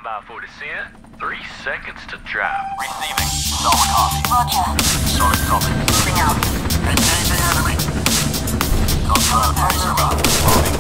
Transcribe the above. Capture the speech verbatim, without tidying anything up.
by for descent. Three seconds to drive. Receiving. Solid copy. Roger. Solid copy. Moving out. Engaging enemy. Confirm. Razorback. Moving